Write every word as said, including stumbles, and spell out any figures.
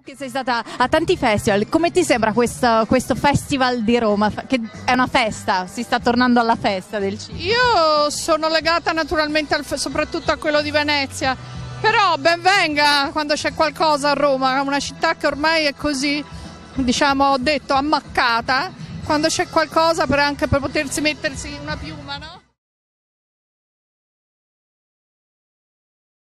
Che sei stata a tanti festival, come ti sembra questo, questo Festival di Roma? Che è una festa, si sta tornando alla festa del cinema. Io sono legata naturalmente al, soprattutto a quello di Venezia, però ben venga quando c'è qualcosa a Roma, una città che ormai è così, diciamo, ho detto, ammaccata, quando c'è qualcosa per anche per potersi mettersi una piuma, no?